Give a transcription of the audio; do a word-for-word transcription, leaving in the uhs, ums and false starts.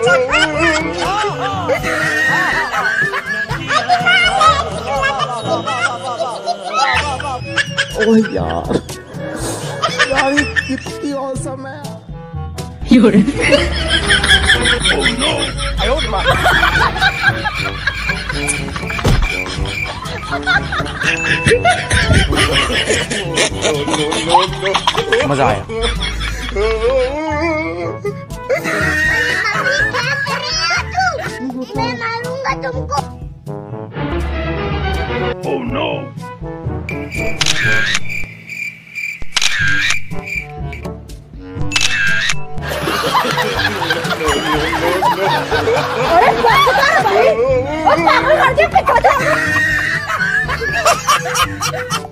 ओह यार यार ये कितनी औसम है। मजा आया। मैं मारूंगा तुमको। Oh no! अरे भाई, और पागल कर दिया।